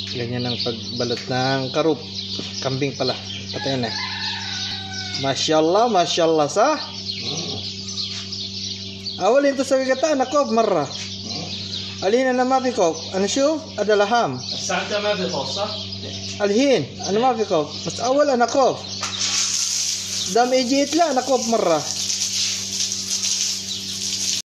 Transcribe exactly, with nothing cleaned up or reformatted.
Ganyan ang pagbalot ng karup. Kambing pala. Patayin na. Masyaallah, masyaallah sa. Awalin to sa gata nakob marra. Alhin na ma fi ko. Ano شوف هذا لحم. الساعة ما في خوف صح؟ الحين انا ما في كوب بس اول انا كوب دام اجيت لا انا كوب مره